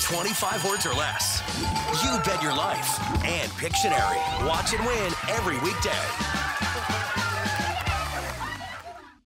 25 words or less. You Bet Your Life and Pictionary. Watch and win every weekday.